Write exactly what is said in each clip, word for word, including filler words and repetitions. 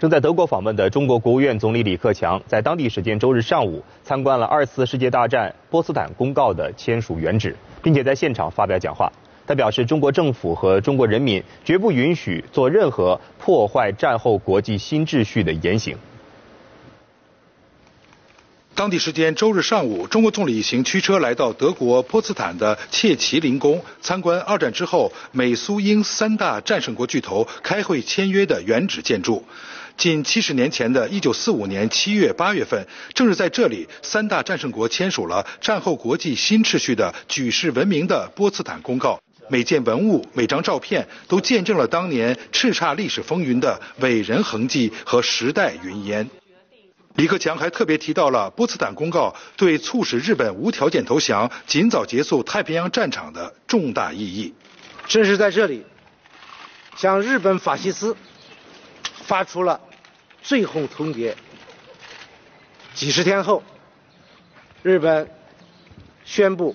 正在德国访问的中国国务院总理李克强，在当地时间周日上午参观了二次世界大战波茨坦公告的签署原址，并且在现场发表讲话。他表示，中国政府和中国人民绝不允许做任何破坏战后国际新秩序的言行。 当地时间周日上午，中国总理行驱车来到德国波茨坦的切齐林宫，参观二战之后美苏英三大战胜国巨头开会签约的原址建筑。近七十年前的一九四五年七月、八月份，正是在这里，三大战胜国签署了战后国际新秩序的举世闻名的波茨坦公告。每件文物、每张照片都见证了当年叱咤历史风云的伟人痕迹和时代云烟。李克强还特别提到了波茨坦公告对促使日本无条件投降、尽早结束太平洋战场的重大意义。 正是在这里，向日本法西斯发出了最后通牒。几十天后，日本宣布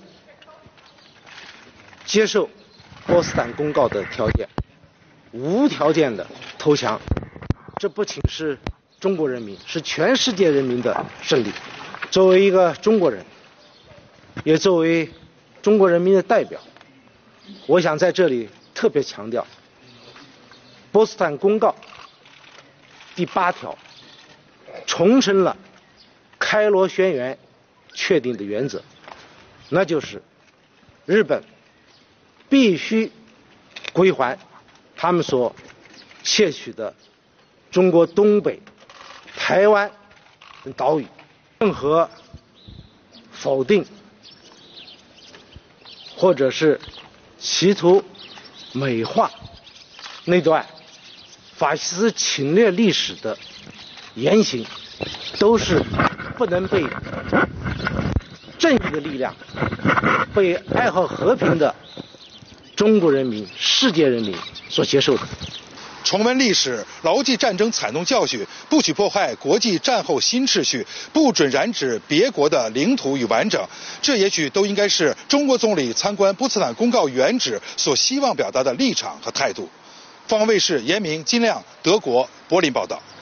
接受波茨坦公告的条件，无条件的投降。这不仅是中国人民，是全世界人民的胜利。作为一个中国人，也作为中国人民的代表，我想在这里特别强调，波茨坦公告第八条重申了开罗宣言确定的原则，那就是日本必须归还他们所窃取的中国东北、台湾等岛屿。任何否定或者是企图美化那段法西斯侵略历史的言行，都是不能被正义的力量、被爱好和平的中国人民、世界人民所接受的。 重温历史，牢记战争惨痛教训，不许破坏国际战后新秩序，不准染指别国的领土与完整，这也许都应该是中国总理参观波茨坦公告原址所希望表达的立场和态度。凤凰卫视严明、金亮，德国柏林报道。